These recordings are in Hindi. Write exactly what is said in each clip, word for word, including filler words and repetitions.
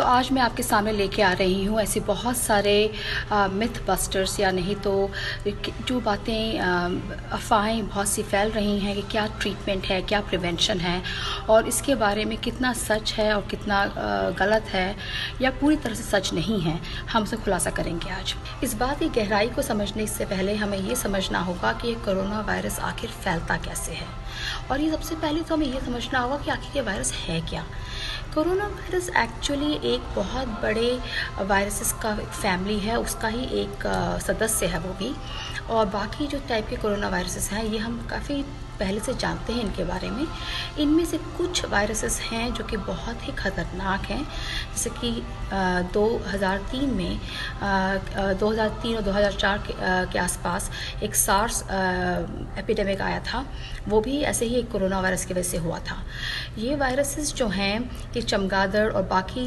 तो आज मैं आपके सामने लेके आ रही हूँ ऐसे बहुत सारे मिथ बस्टर्स या नहीं तो जो बातें अफवाहें बहुत सी फैल रही हैं कि क्या ट्रीटमेंट है, क्या प्रिवेंशन है और इसके बारे में कितना सच है और कितना आ, गलत है या पूरी तरह से सच नहीं है, हम उसे खुलासा करेंगे आज। इस बात की गहराई को समझने से पहले हमें ये समझना होगा कि ये कोरोना वायरस आखिर फैलता कैसे है, और ये सबसे पहले तो हमें ये समझना होगा कि आखिर ये वायरस है क्या। कोरोना वायरस एक्चुअली एक बहुत बड़े वायरसेस का फैमिली है, उसका ही एक सदस्य है वो भी। और बाकी जो टाइप के कोरोना वायरसेस हैं ये हम काफ़ी पहले से जानते हैं इनके बारे में। इनमें से कुछ वायरसेस हैं जो कि बहुत ही ख़तरनाक हैं, जैसे कि दो हज़ार तीन में दो हज़ार तीन और दो हज़ार चार के, के आसपास एक सार्स एपिडेमिक आया था, वो भी ऐसे ही एक कोरोना वायरस की वजह से हुआ था। ये वायरसेस जो हैं ये चमगादड़ और बाकी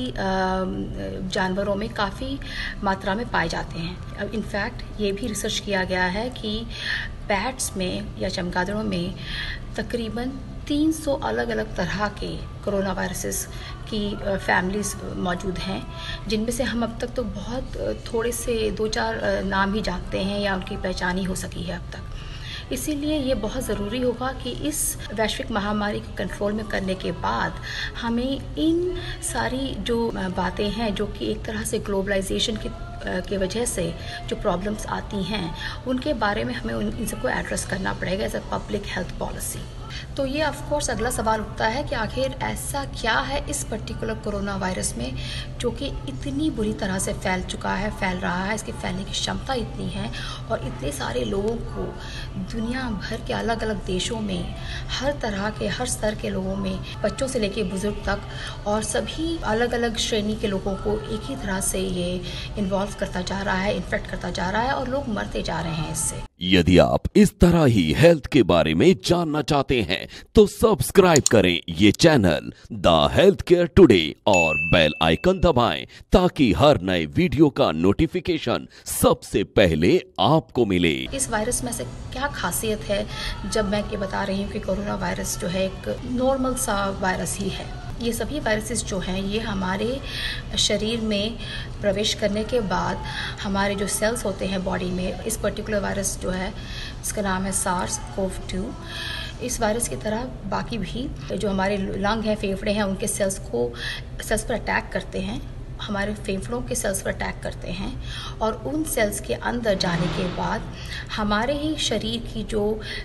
जानवरों में काफ़ी मात्रा में पाए जाते हैं। अब इनफैक्ट ये भी रिसर्च किया गया है कि बैट्स में या चमगादड़ों में तकरीबन तीन सौ अलग अलग तरह के कोरोना वायरसेस की फैमिलीज मौजूद हैं, जिनमें से हम अब तक तो बहुत थोड़े से दो चार नाम ही जानते हैं या उनकी पहचान ही हो सकी है अब तक। इसीलिए ये बहुत ज़रूरी होगा कि इस वैश्विक महामारी को कंट्रोल में करने के बाद हमें इन सारी जो बातें हैं जो कि एक तरह से ग्लोबलाइजेशन की के वजह से जो प्रॉब्लम्स आती हैं उनके बारे में हमें उन इन सबको एड्रेस करना पड़ेगा as a public health policy. तो ये ऑफ कोर्स अगला सवाल उठता है कि आखिर ऐसा क्या है इस पर्टिकुलर कोरोना वायरस में जो कि इतनी बुरी तरह से फैल चुका है, फैल रहा है, इसकी फैलने की क्षमता इतनी है और इतने सारे लोगों को दुनिया भर के अलग अलग देशों में हर तरह के हर स्तर के लोगों में, बच्चों से लेकर बुजुर्ग तक और सभी अलग अलग श्रेणी के लोगों को एक ही तरह से ये इन्वॉल्व करता जा रहा है, इन्फेक्ट करता जा रहा है और लोग मरते जा रहे हैं इससे। यदि आप इस तरह ही हेल्थ के बारे में जानना चाहते हैं तो सब्सक्राइब करें ये channel the health care today और बेल आइकन दबाएं ताकि हर नए वीडियो का नोटिफिकेशन सबसे पहले आपको मिले। इस वायरस में से क्या खासियत है जब मैं ये बता रही हूँ कि कोरोना वायरस जो है एक नॉर्मल सा वायरस ही है। ये सभी वायरसेस जो हैं ये हमारे शरीर में प्रवेश करने के बाद हमारे जो सेल्स होते हैं बॉडी में, इस पर्टिकुलर वायरस जो है इसका नाम है सार्स कोव टू। इस वायरस की तरह बाकी भी जो हमारे लंग हैं, फेफड़े हैं, उनके सेल्स को सेल्स पर अटैक करते हैं, हमारे फेफड़ों के सेल्स पर अटैक करते हैं और उन सेल्स के अंदर जाने के बाद हमारे ही शरीर की जो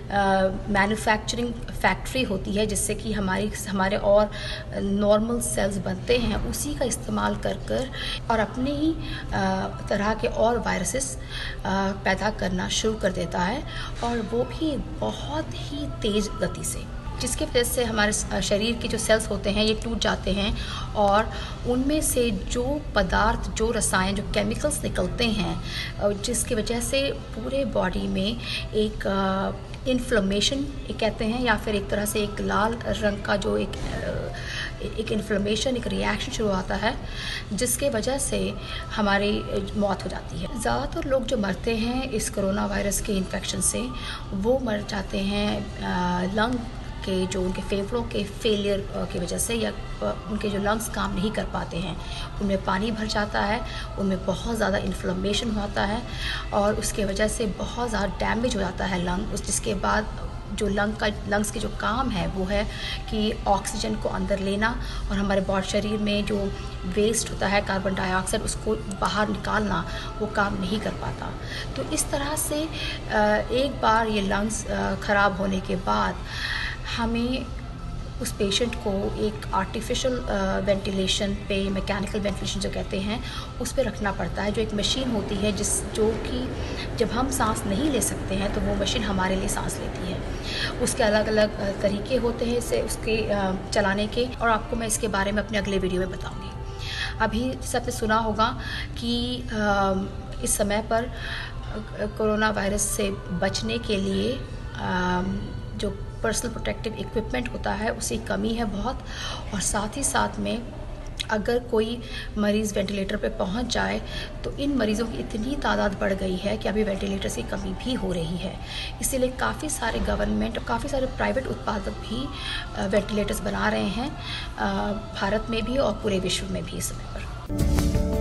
मैन्युफैक्चरिंग फैक्ट्री होती है जिससे कि हमारी हमारे और नॉर्मल सेल्स बनते हैं, उसी का इस्तेमाल कर कर और अपने ही आ, तरह के और वायरसेस पैदा करना शुरू कर देता है, और वो भी बहुत ही तेज़ गति से, जिसकी वजह से हमारे शरीर के जो सेल्स होते हैं ये टूट जाते हैं और उनमें से जो पदार्थ, जो रसायन, जो केमिकल्स निकलते हैं जिसकी वजह से पूरे बॉडी में एक इन्फ्लेमेशन कहते हैं या फिर एक तरह से एक लाल रंग का जो एक एक इन्फ्लेमेशन, एक रिएक्शन शुरू आता है जिसके वजह से हमारी मौत हो जाती है। ज़्यादातर लोग जो मरते हैं इस कोरोना वायरस के इन्फेक्शन से वो मर जाते हैं लंग के जो उनके फेफड़ों के फेलियर की वजह से, या उनके जो लंग्स काम नहीं कर पाते हैं, उनमें पानी भर जाता है, उनमें बहुत ज़्यादा इन्फ्लेमेशन होता है और उसके वजह से बहुत ज़्यादा डैमेज हो जाता है लंग। उस जिसके बाद जो लंग का लंग्स के जो काम है वो है कि ऑक्सीजन को अंदर लेना और हमारे बॉडी शरीर में जो वेस्ट होता है कार्बन डाइऑक्साइड उसको बाहर निकालना, वो काम नहीं कर पाता। तो इस तरह से एक बार ये लंग्स ख़राब होने के बाद हमें उस पेशेंट को एक आर्टिफिशियल वेंटिलेशन पे, मैकेनिकल वेंटिलेशन जो कहते हैं, उस पे रखना पड़ता है, जो एक मशीन होती है जिस जो कि जब हम सांस नहीं ले सकते हैं तो वो मशीन हमारे लिए सांस लेती है। उसके अलग अलग तरीके होते हैं इसे उसके चलाने के, और आपको मैं इसके बारे में अपने अगले वीडियो में बताऊँगी। अभी सबने सुना होगा कि इस समय पर कोरोना वायरस से बचने के लिए जो पर्सनल प्रोटेक्टिव इक्विपमेंट होता है उसकी कमी है बहुत, और साथ ही साथ में अगर कोई मरीज़ वेंटिलेटर पे पहुंच जाए तो इन मरीज़ों की इतनी तादाद बढ़ गई है कि अभी वेंटिलेटर्स की कमी भी हो रही है। इसीलिए काफ़ी सारे गवर्नमेंट, काफ़ी सारे प्राइवेट उत्पादक भी वेंटिलेटर्स बना रहे हैं, भारत में भी और पूरे विश्व में भी इस समय पर। धन्यवाद।